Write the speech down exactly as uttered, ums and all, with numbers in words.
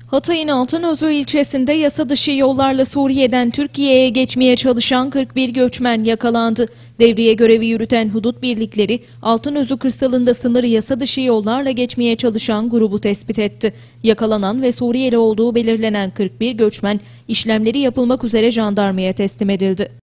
Hatay'ın Altınözü ilçesinde yasa dışı yollarla Suriye'den Türkiye'ye geçmeye çalışan kırk bir göçmen yakalandı. Devriye görevi yürüten hudut birlikleri Altınözü kırsalında sınırı yasa dışı yollarla geçmeye çalışan grubu tespit etti. Yakalanan ve Suriyeli olduğu belirlenen kırk bir göçmen işlemleri yapılmak üzere jandarmaya teslim edildi.